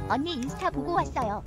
언니 인스타 보고 왔어요.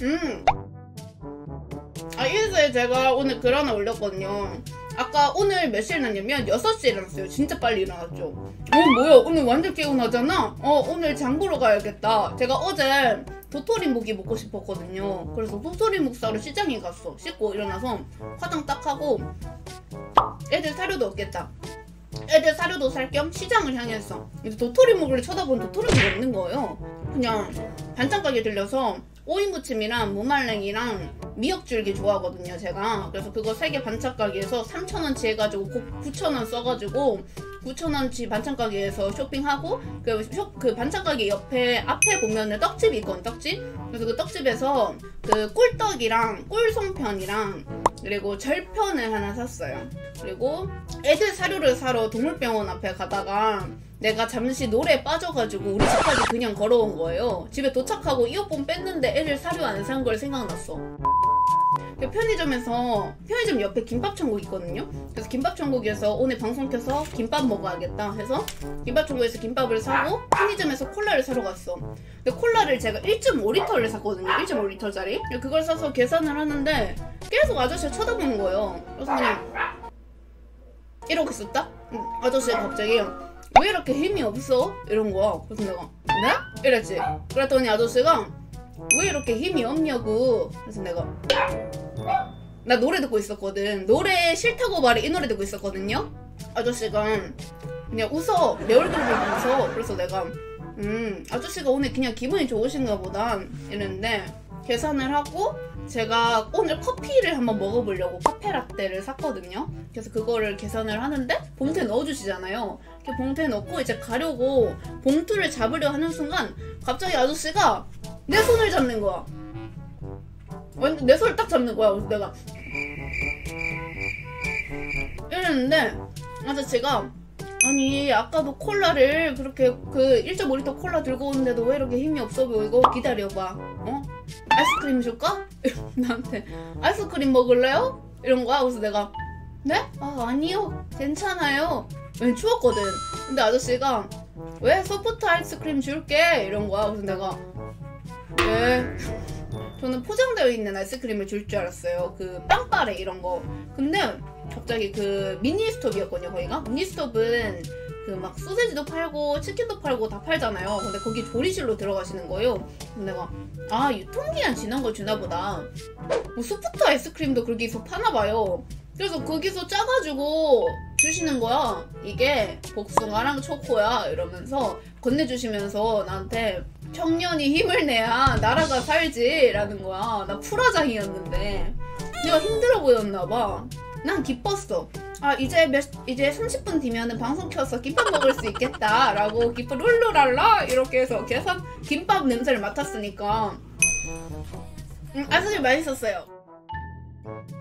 인스타에 제가 오늘 글 하나 올렸거든요. 아까 오늘 몇 시에 일어났냐면 6시에 일어났어요. 진짜 빨리 일어났죠. 뭐야 오늘 완전 개운하잖아. 오늘 장 보러 가야겠다. 제가 어제 도토리묵이 먹고 싶었거든요. 그래서 도토리묵 사러 시장에 갔어. 씻고 일어나서 화장 딱 하고 애들 사료도 없겠다. 애들 사료도 살 겸 시장을 향했어. 그래서 도토리묵을 쳐다본 도토리묵이 없는 거예요. 그냥 반찬 가게 들려서 오이무침이랑 무말랭이랑 미역줄기 좋아하거든요 제가. 그래서 그거 3개 반찬 가게에서 3,000원치 해가지고 9,000원 써가지고 9,000원치 반찬 가게에서 쇼핑하고 그 반찬 가게 앞에 보면은 떡집이 있거든. 떡집. 그래서 그 떡집에서 그 꿀떡이랑 꿀송편이랑 그리고 절편을 하나 샀어요. 그리고 애들 사료를 사러 동물병원 앞에 가다가 내가 잠시 노래에 빠져가지고 우리 집까지 그냥 걸어온 거예요. 집에 도착하고 이어폰 뺐는데 애들 사료 안 산 걸 생각났어. 편의점 옆에 김밥천국 있거든요. 그래서 김밥천국에서 오늘 방송 켜서 김밥 먹어야겠다 해서 김밥천국에서 김밥을 사고 편의점에서 콜라를 사러 갔어. 근데 콜라를 제가 1.5리터를 샀거든요. 1.5리터짜리. 그걸 사서 계산을 하는데 계속 아저씨가 쳐다보는 거예요. 그래서 그냥 이러고 있었다? 아저씨가 갑자기 왜 이렇게 힘이 없어? 이런 거야. 그래서 내가 네? 이랬지. 그랬더니 아저씨가 왜 이렇게 힘이 없냐고. 그래서 내가 나 노래 듣고 있었거든. 노래 싫다고 말해 이 노래 듣고 있었거든요. 아저씨가 그냥 웃어. 내 얼굴 보고 웃어. 그래서 내가 아저씨가 오늘 그냥 기분이 좋으신가 보다 이랬는데 계산을 하고 제가 오늘 커피를 한번 먹어보려고 카페라떼를 샀거든요. 그래서 그거를 계산을 하는데 봉투에 넣어주시잖아요. 이렇게 봉투에 넣고 이제 가려고 봉투를 잡으려 하는 순간 갑자기 아저씨가 내 손을 잡는 거야. 완전 내 손을 딱 잡는 거야. 그래서 내가 이랬는데 아저씨가 아니 아까도 콜라를 그렇게 그 1.5리터 콜라 들고 오는데도 왜 이렇게 힘이 없어 보이고 기다려봐. 아이스크림 줄까? 나한테 아이스크림 먹을래요? 이런 거야. 그래서 내가 네? 아니요 괜찮아요. 왜냐면 추웠거든. 근데 아저씨가 왜 소프트 아이스크림 줄게 이런 거야. 그래서 내가 네 저는 포장되어 있는 아이스크림을 줄 줄 알았어요. 그 빵빠레 이런 거. 근데 갑자기 그 미니스톱이었거든요. 거기가 미니스톱은 그 막 소세지도 팔고 치킨도 팔고 다 팔잖아요. 근데 거기 조리실로 들어가시는 거예요. 내가 유통기한 지난 걸 주나 보다. 뭐 소프트 아이스크림도 거기서 파나봐요. 그래서 거기서 짜가지고 주시는 거야. 이게 복숭아랑 초코야 이러면서 건네주시면서 나한테 청년이 힘을 내야 나라가 살지 라는 거야. 나 풀화장이었는데 내가 힘들어 보였나봐. 난 기뻤어. 이제 30분 뒤면은 방송 켜서 김밥 먹을 수 있겠다 라고 기뻐 룰루랄라 이렇게 해서 계속 김밥 냄새를 맡았으니까 사실 맛있었어요.